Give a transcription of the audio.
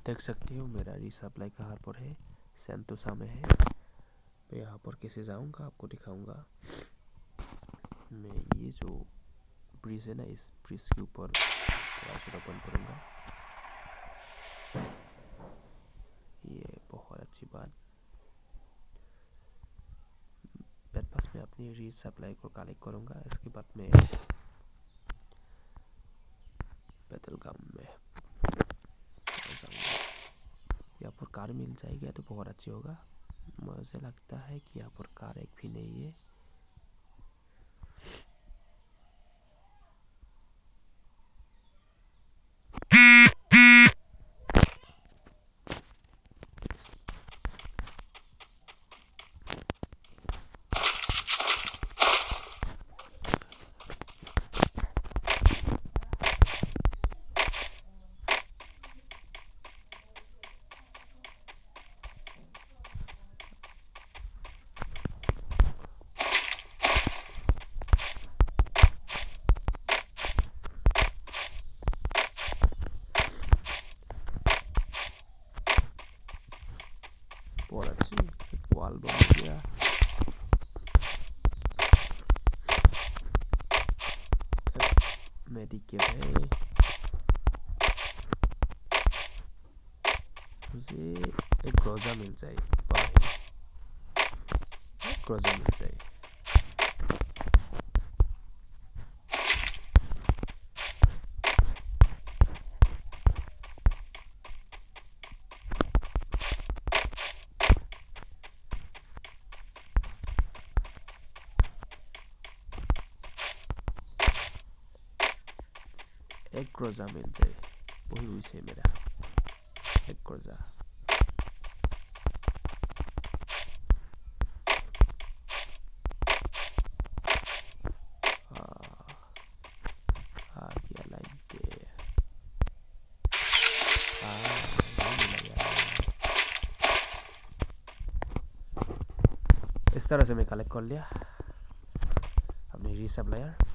देख सकते हो मेरा रीसप्लाई कहाँ पर है, सेंटोसा में है। मैं यहाँ पर कैसे जाऊँगा आपको दिखाऊंगा। मैं ये जो ब्रिज है ना, इस ब्रिज के ऊपर थोड़ा सा ओपन करूँगा। ये बहुत अच्छी बात। मेरे पास मैं अपनी रीसप्लाई को कलेक्ट करूँगा। इसके बाद मैं पेट्रोल पंप में जाऊँगा। यहाँ पर कार मिल जाएगी तो बहुत अच्छी होगा। मुझे लगता है कि यहाँ पर कार एक भी नहीं है। बहुत अच्छी एक वाल बन गया। मेडिकेट है। मुझे एक ग्रोजा मिल जाए, एक ग्रोजा मिल जाए। एक ग्रोजा मिल जाए, वही विश है मेरा, एक ग्रोजा। गया लाइन पे। इस तरह से मैं कलेक्ट कर लिया अपनी रीसप्लायर।